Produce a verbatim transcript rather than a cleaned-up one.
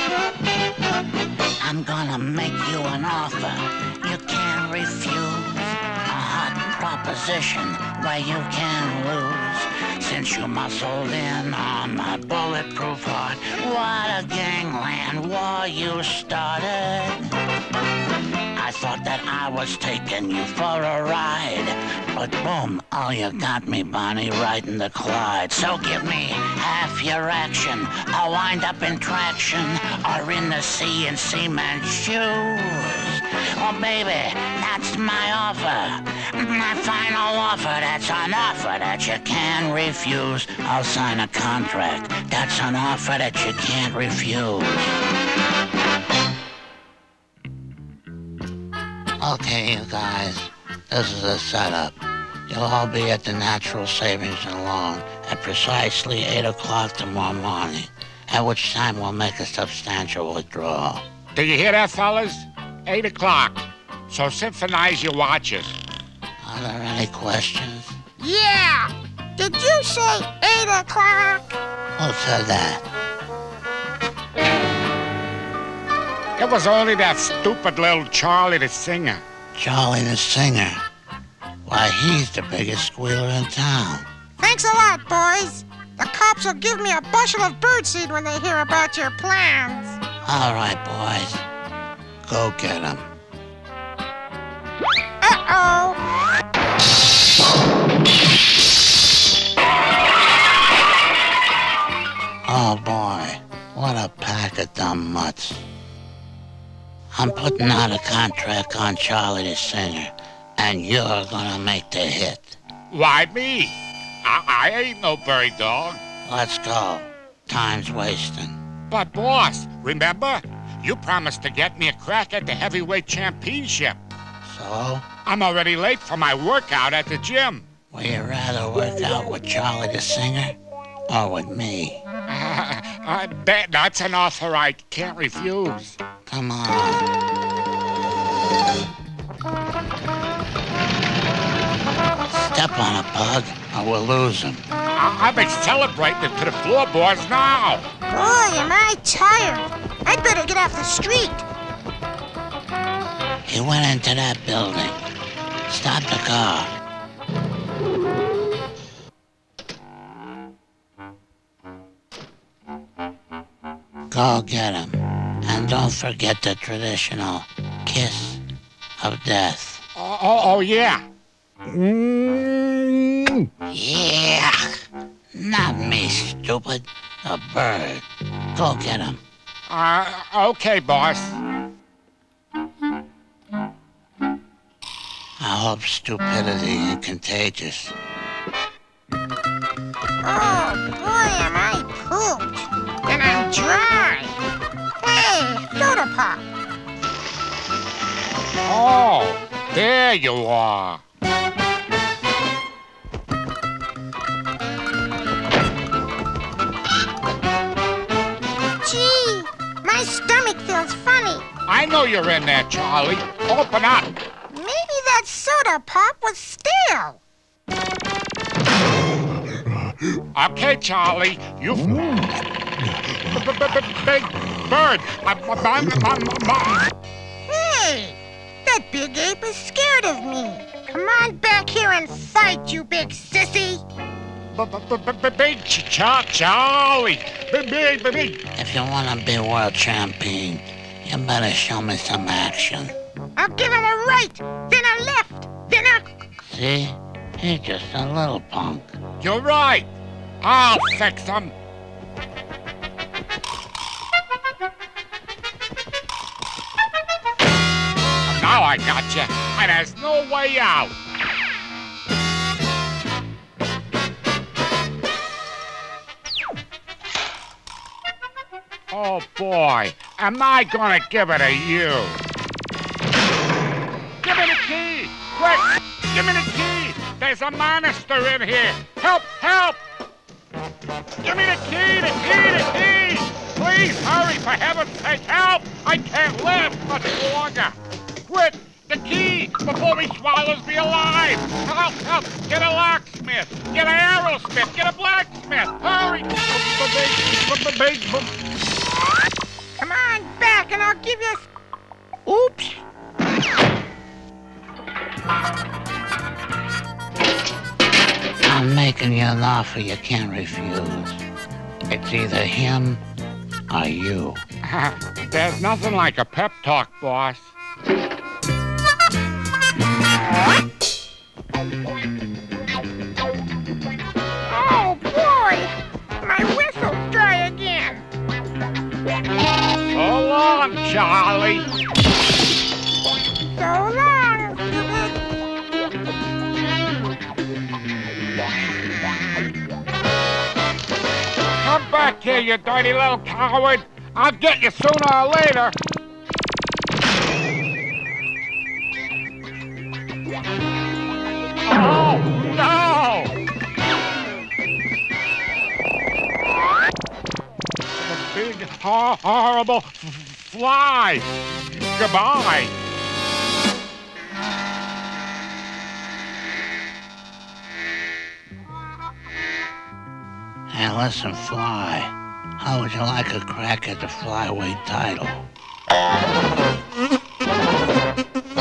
I'm gonna make you an offer you can't refuse. A hot proposition where you can't lose. Since you muscled in on my bulletproof heart, what a gangland war you started. I thought that I was taking you for a ride, but boom, oh, you got me, Bonnie, right in the Clyde. So give me half your action, I'll wind up in traction, or in the sea in seaman's shoes. Oh, baby, that's my offer, my final offer. That's an offer that you can't refuse. I'll sign a contract. That's an offer that you can't refuse. Okay, you guys, this is a setup. You'll all be at the Natural Savings and Loan at precisely eight o'clock tomorrow morning, at which time we'll make a substantial withdrawal. Do you hear that, fellas? eight o'clock. So symphonize your watches. Are there any questions? Yeah! Did you say eight o'clock? Who said that? It was only that stupid little Charlie the singer. Charlie the singer? Why, he's the biggest squealer in town. Thanks a lot, boys. The cops will give me a bushel of birdseed when they hear about your plans. All right, boys. Go get him. Uh-oh. Oh, boy. What a pack of dumb mutts. I'm putting out a contract on Charlie the singer, and you're gonna make the hit. Why me? I, I ain't no bird dog. Let's go. Time's wasting. But boss, remember? You promised to get me a crack at the heavyweight championship. So? I'm already late for my workout at the gym. Would you rather work out with Charlie the singer or with me? Uh, uh, that, that's an offer I can't refuse. Come on. Step on a bug or we'll lose him. I- I'm accelerating to the floorboards now. Boy, am I tired. I'd better get off the street. He went into that building. Stop the car. Go get him. And don't forget the traditional kiss of death. Oh, oh, oh yeah. Mm. Yeah. Not me, stupid. A bird. Go get him. Uh, okay, boss. I hope stupidity ain't contagious. Oh, boy, am I pooped. And I'm dry. Hey, soda pop. Oh, there you are. Gee, my stomach feels funny. I know you're in there, Charlie. Open up. Maybe that soda pop was stale. Okay, Charlie, you... Big bird. Hey, that big ape is scared of me. Come on back here and fight, you big sissy. Big Charlie. Big, big. If you want to be world champion, you better show me some action. I'll give him a right, then a left, then a... See? He's just a little punk. You're right. I'll fix him. Now I got you, and there's no way out. Oh boy, am I gonna give it to you? Give me the key! Quick! Give me the key! There's a monster in here! Help! Help! Give me the key! The key! The key! Please hurry! For heaven's sake, help! I can't live much longer! Quick! The key! Before he swallows me alive! Help! Help! Get a locksmith! Get an arrowsmith! Get a blacksmith! Hurry! Come on. I'll give you... Oops. I'm making you an offer you can't refuse. It's either him or you. There's nothing like a pep talk, boss. Oh, boy. My whistle's dry again. So long, Charlie. So long, stupid. Come back here, you dirty little coward. I'll get you sooner or later. Oh, no! The big, hor horrible f fly. Goodbye. Hey, listen, Fly. How would you like a crack at the flyweight title?